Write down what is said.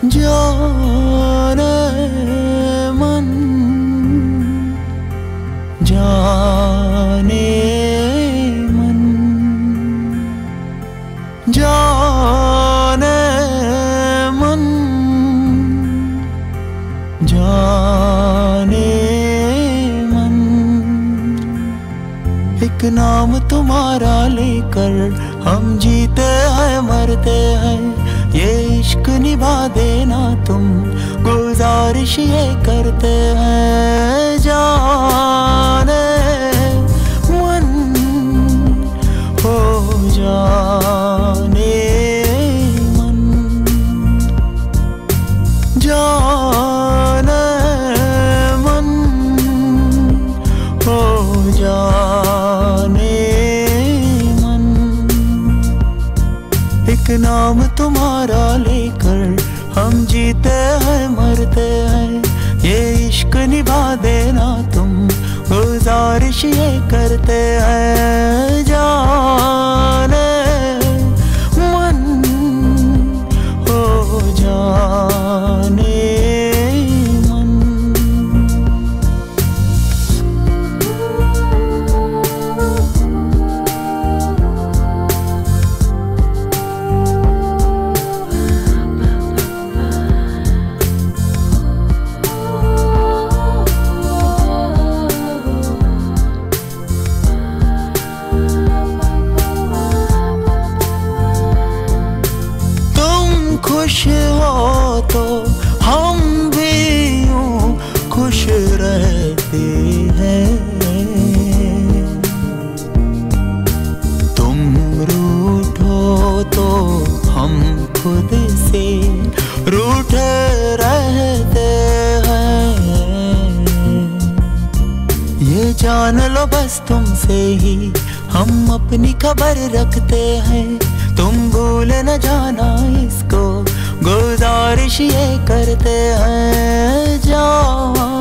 जाने मन, जाने मन, जाने मन, जाने मन। एक नाम तुम्हारा लेकर हम जीते हैं मरते हैं, ये इश्क निभा देना तुम, गुजारिश ये करते हैं। जाने मन हो जाने मन, जाने मन हो जाने मन। एक नाम तुम्हारा लेकर हम जीते हैं मरते हैं, ये इश्क निभा देना तुम, गुजारिश ये करते हैं। जाने मन हो जाने मन। खुश हो तो हम भी यूं खुश रहते हैं, तुम रूठो तो हम खुद से रूठे रहते हैं। ये जान लो बस तुमसे ही हम अपनी खबर रखते हैं, तुम भूल न जाना इसको, गुजारिश ये करते हैं। जाओ